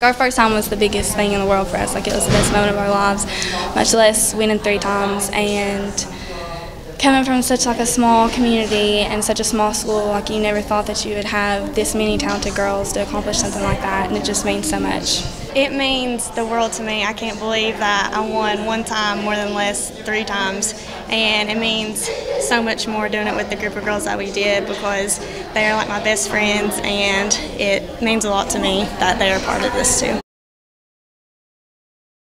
Our first time was the biggest thing in the world for us. Like, it was the best moment of our lives, much less winning 3 times. And coming from such like a small community and such a small school, like, you never thought that you would have this many talented girls to accomplish something like that, and it just means so much. It means the world to me. I can't believe that I won 1 time, more than less 3 times, and it means so much more doing it with the group of girls that we did, because they are like my best friends, and it means a lot to me that they are part of this too.